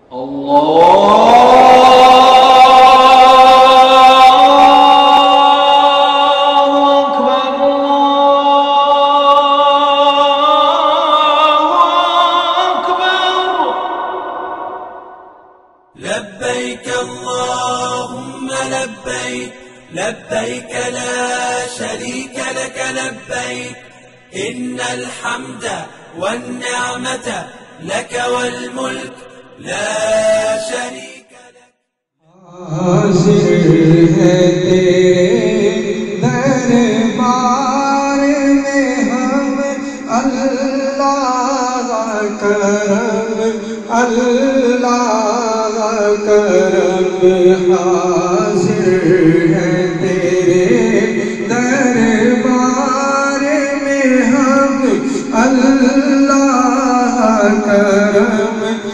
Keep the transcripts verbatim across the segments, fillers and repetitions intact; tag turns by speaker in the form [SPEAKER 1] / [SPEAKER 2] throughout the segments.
[SPEAKER 1] لبيك اللهم لبيك لبيك لا شريك لك لبيك إن الحمد والنعمة لك والملك لا شريك لك.
[SPEAKER 2] حاضر ہے تیرے دربار میں ہم اللہ کرم اللہ کرم. حاضر ہے تیرے دربار میں ہم اللہ کرم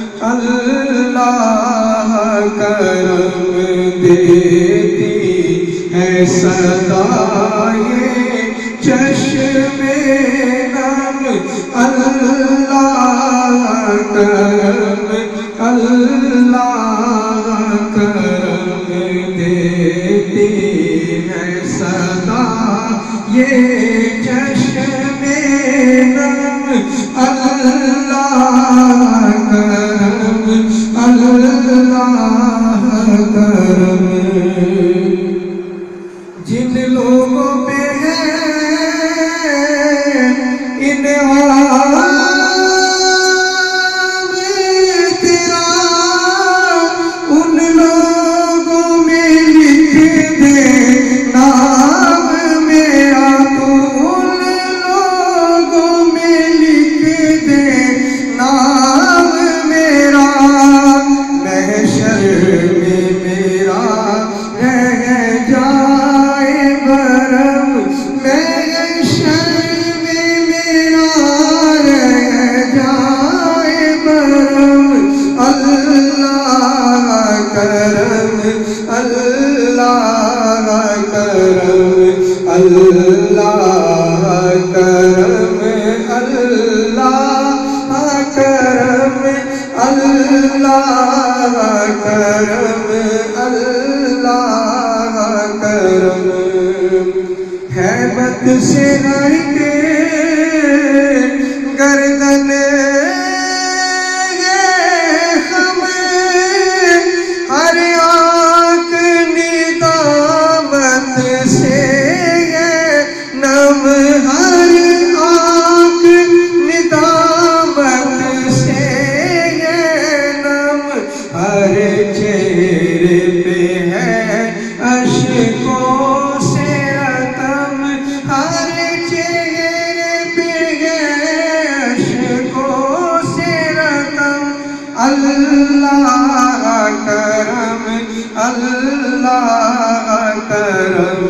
[SPEAKER 2] اللہ کرم. دیتی ہے صدا یہ چشم نم اللہ کرم اللہ کرم. دیتی ہے صدا یہ چشم نم اللہ کرم اللہ کرم. جن لوگوں پہ ہے انعام تیرا ان لوگوں میں لکھ دے نام میرا. تو ان لوگوں میں لکھ دے نام میرا. محشر میں میرا رہ جائے برم. محشر میں میرا رہ جائے برم. اللہ کرم اللہ کرم اللہ کرم اللہ کرم اللہ کرم اللہ کرم. ہیبت سے رہ کے گردن ہم ہر آنکھ ندامت سے نم. ہر آنکھ ندامت سے نم. ہر چہرے پہ ہے اشکوں سے رتم. ہر چہرے پہ ہے اشکوں سے رتم. اللہ کرم اللہ کرم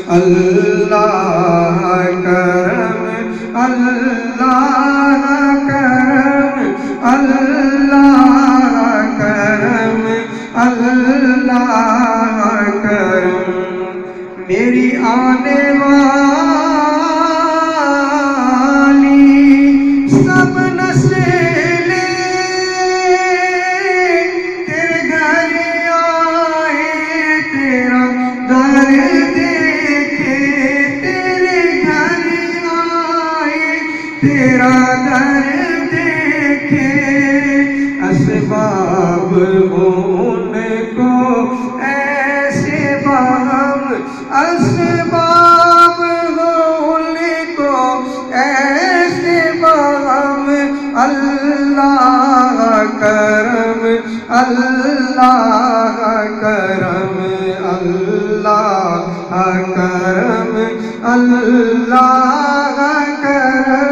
[SPEAKER 2] اللہ کرم اللہ کرم اللہ کرم اللہ کرم. میری آنے والی سب نسلیں تیرے گھر آئے تیرا در دیکھے. تیرے گھر آئے تیرا در دیکھے. اسباب ان کو ایسے بہم اسباب ان کو ایسے بہم. اللہ کرم اللہ کرم اللہ کرم اللہ کرم